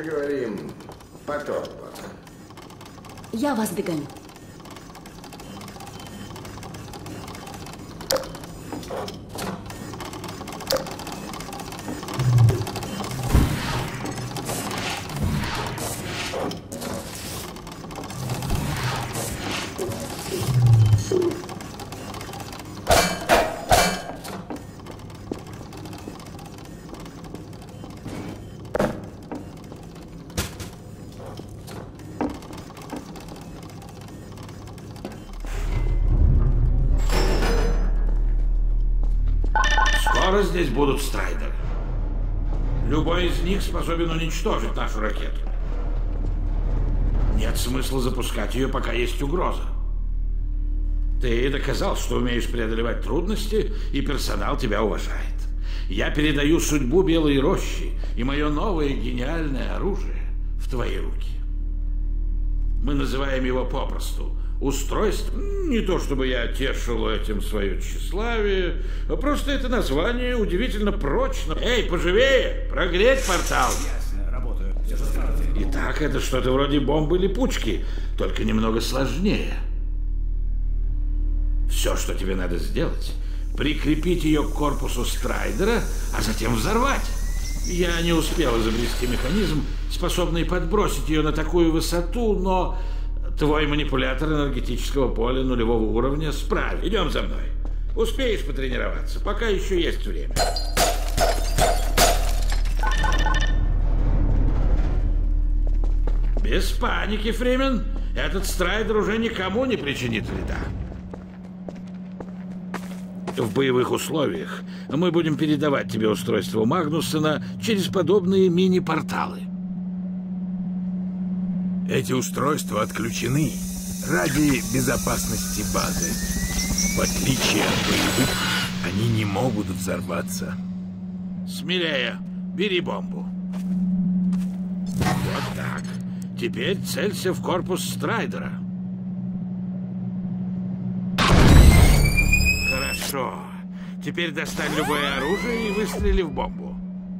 Поговорим потом. Я вас догоню. Скоро здесь будут страйдеры. Любой из них способен уничтожить нашу ракету. Нет смысла запускать ее, пока есть угроза. Ты доказал, что умеешь преодолевать трудности, и персонал тебя уважает. Я передаю судьбу Белой Рощи и мое новое гениальное оружие в твои руки. Мы называем его попросту устройство. Не то чтобы я тешил этим свое тщеславие, а просто это название удивительно прочно. Эй, поживее! Прогреть портал! Ясно, работаю. Итак, это что-то вроде бомбы-липучки, только немного сложнее. Все, что тебе надо сделать, прикрепить ее к корпусу страйдера, а затем взорвать. Я не успел изобрести механизм, способный подбросить ее на такую высоту, но твой манипулятор энергетического поля нулевого уровня справится. Идем за мной. Успеешь потренироваться, пока еще есть время. Без паники, Фримен. Этот страйдер уже никому не причинит вреда. В боевых условиях мы будем передавать тебе устройство Магнуссона через подобные мини-порталы. Эти устройства отключены ради безопасности базы. В отличие от боевых, они не могут взорваться. Смелее, бери бомбу. Вот так. Теперь целься в корпус страйдера. Хорошо. Теперь достань любое оружие и выстрели в бомбу.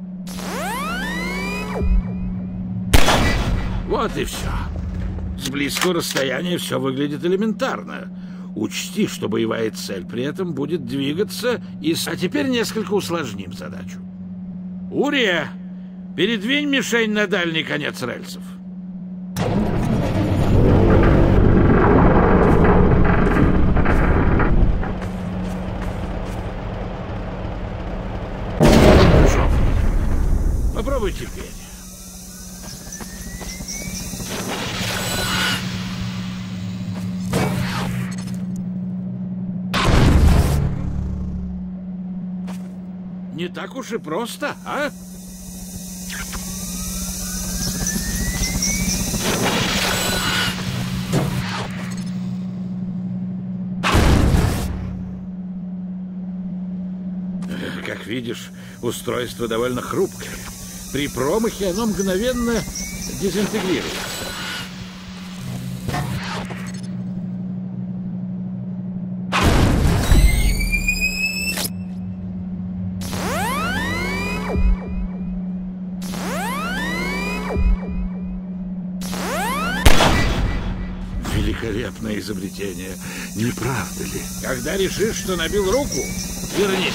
Вот и все. С близкого расстояния все выглядит элементарно. Учти, что боевая цель при этом будет двигаться и... А теперь несколько усложним задачу. Урия, передвинь мишень на дальний конец рельсов. Хорошо. Попробуй теперь. Не так уж и просто, а? Как видишь, устройство довольно хрупкое. При промахе оно мгновенно дезинтегрируется. Великолепное изобретение, не правда ли? Когда решишь, что набил руку, вернись.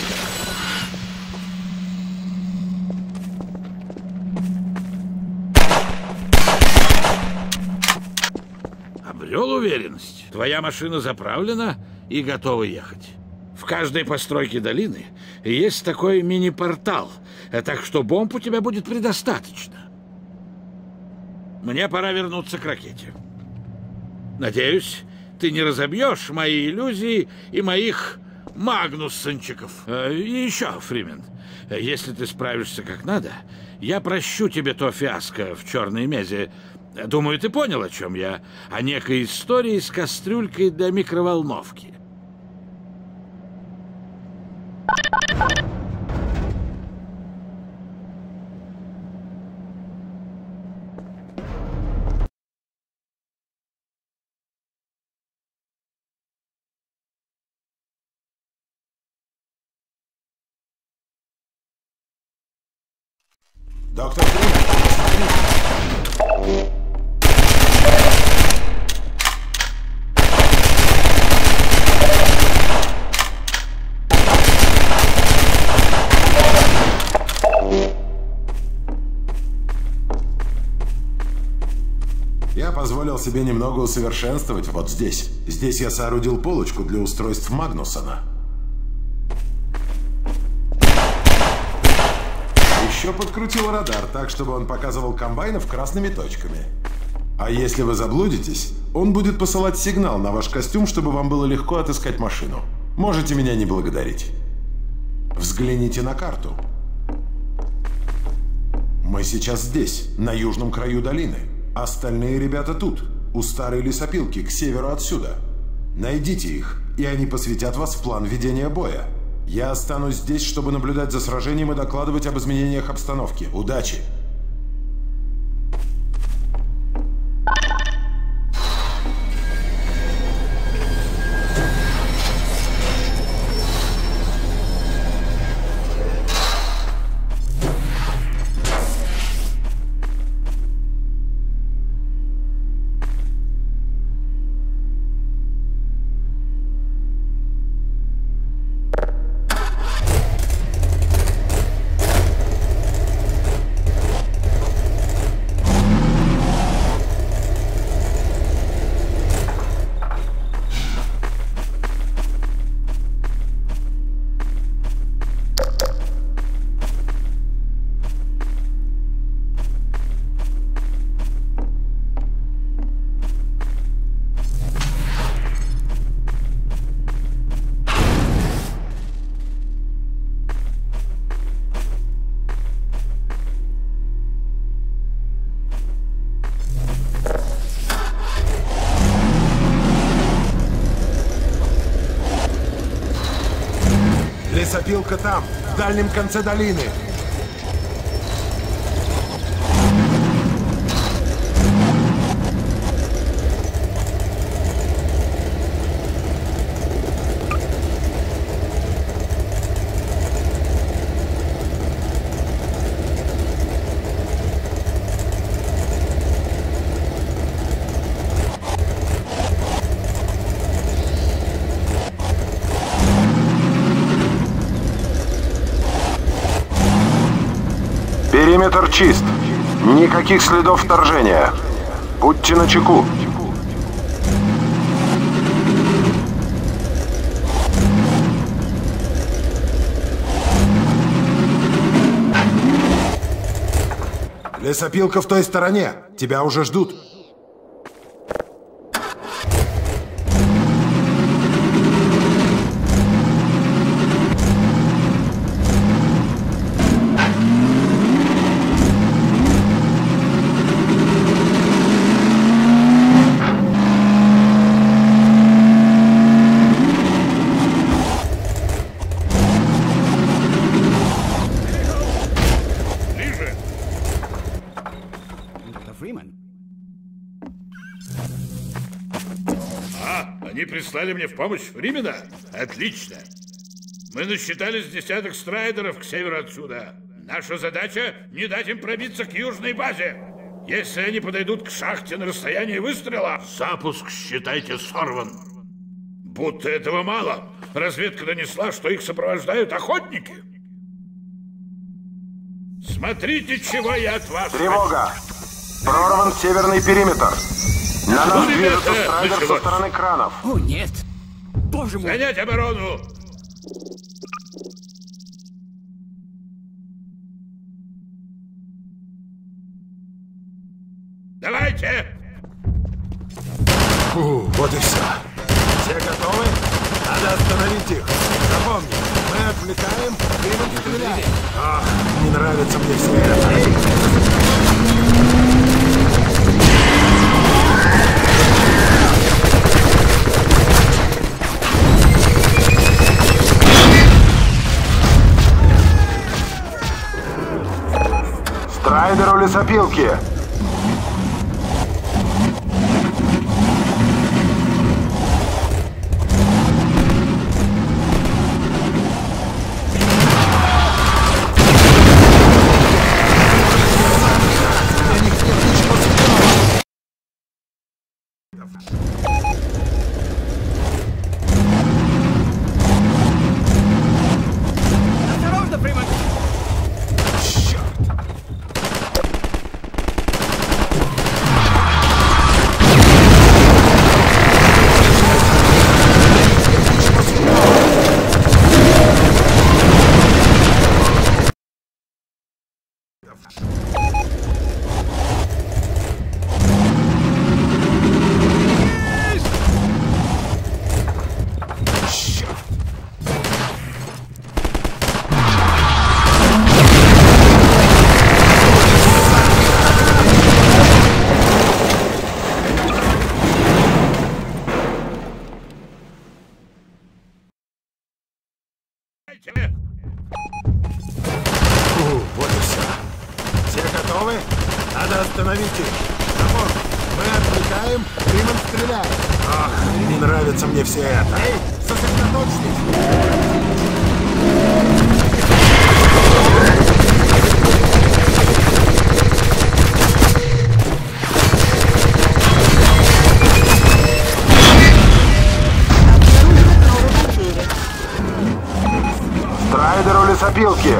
Обрел уверенность. Твоя машина заправлена и готова ехать. В каждой постройке долины есть такой мини-портал, так что бомб у тебя будет предостаточно. Мне пора вернуться к ракете. Надеюсь, ты не разобьешь мои иллюзии и моих магнуссончиков. И еще, Фримен, если ты справишься как надо, я прощу тебе то фиаско в Черной Мезе. Думаю, ты понял, о чем я. О некой истории с кастрюлькой для микроволновки. Доктор Фримен, Я позволил себе немного усовершенствовать вот здесь. Здесь я соорудил полочку для устройств Магнусона. Еще подкрутил радар так, чтобы он показывал комбайнов красными точками. А если вы заблудитесь, он будет посылать сигнал на ваш костюм, чтобы вам было легко отыскать машину. Можете меня не благодарить. Взгляните на карту. Мы сейчас здесь, на южном краю долины. Остальные ребята тут, у старой лесопилки, к северу отсюда. Найдите их, и они посвятят вас в план ведения боя. Я останусь здесь, чтобы наблюдать за сражением и докладывать об изменениях обстановки. Удачи! Лесопилка там, в дальнем конце долины. Периметр чист. Никаких следов вторжения. Будьте начеку. Лесопилка в той стороне. Тебя уже ждут. Они прислали мне в помощь Фримена? Отлично. Мы насчитали с десяток страйдеров к северу отсюда. Наша задача — не дать им пробиться к южной базе. Если они подойдут к шахте на расстоянии выстрела, запуск, считайте, сорван. Будто этого мало. Разведка донесла, что их сопровождают охотники. Смотрите, чего я от вас хочу. Тревога! Прорван северный периметр. На нас движется страйдер со стороны кранов. О, нет! Боже мой! Занять оборону! Давайте! Фу, вот и все. Все готовы? Надо остановить их. Запомни, мы отвлекаем, Фримен стреляет. Ах, не нравится мне все это. Страйдер у лесопилки. Осторожно, Фриман! Черт! Вот и все. Все готовы? Надо остановить их. Запомни, мы отвлекаем, Фриман стреляет. Ах, не нравится мне все это. Эй, сосредоточьтесь! Страйдеру лесопилки!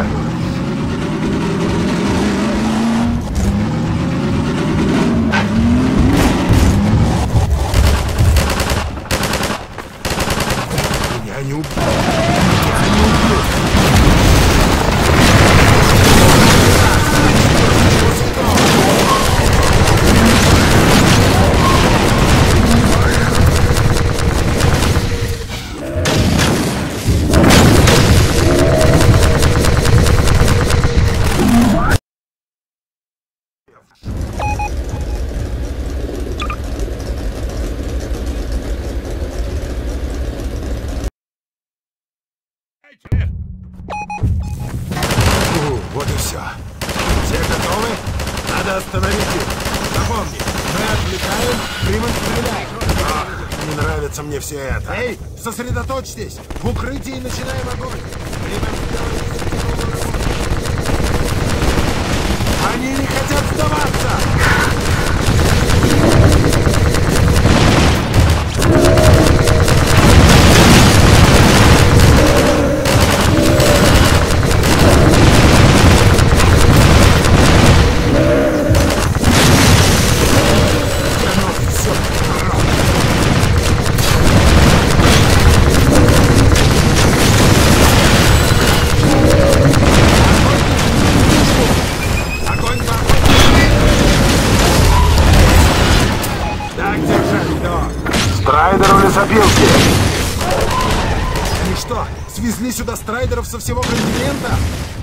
Меня не убьют! Меня не убьют! Вот и все. Все готовы? Надо остановить их. Запомни, мы отвлекаем, Фриман стреляет. Ах, не нравится мне все это. Эй, сосредоточьтесь! В укрытии начинаем огонь. Фриман сделает тяжелую работу. Они не хотят сдаваться! Страйдеру лесопилки! Они что, свезли сюда страйдеров со всего континента?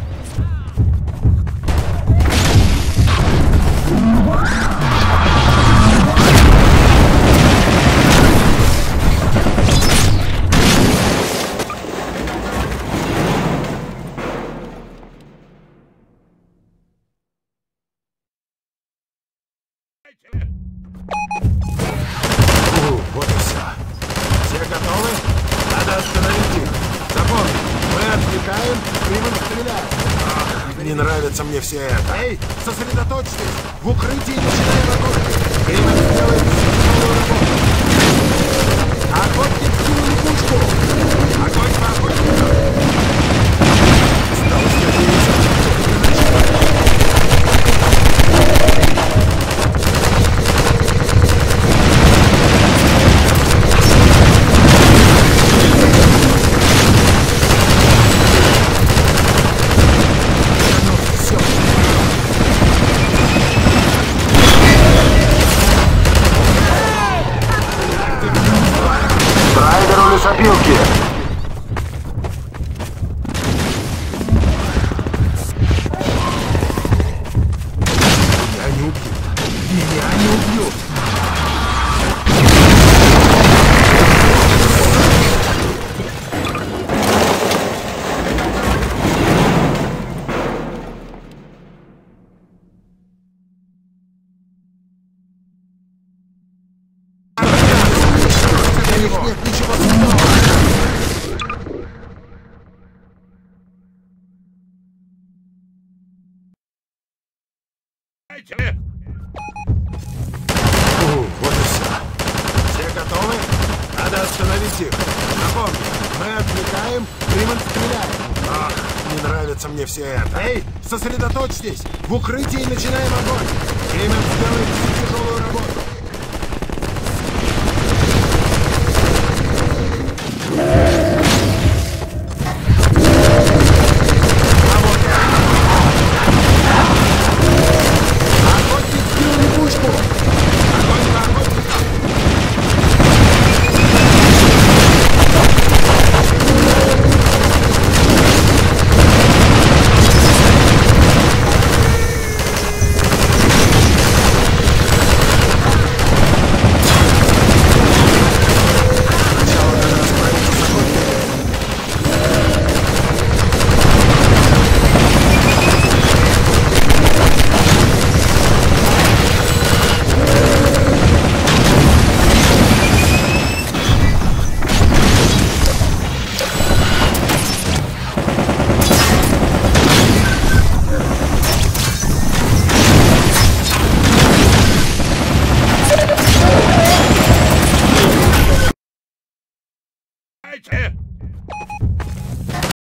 Вот и все. Все готовы? Надо остановить их. Запомни, мы отвлекаем, Фриман стреляет. Ах, не нравится мне все это. Эй, сосредоточьтесь! В укрытии начинаем огонь. Фриман сделает тяжелую работу. Охотник в силу липучку. Огонь по охотнику. Осталось надеяться. Страйдеру лесопилки! Меня не убьют! Меня не убьют! Для них нет ничего святого! Вот и все. Все готовы? Надо остановить их. Напомни, мы отвлекаем, Фриман стреляет. Ах, не нравится мне все это. Эй, сосредоточьтесь! В укрытии начинаем огонь.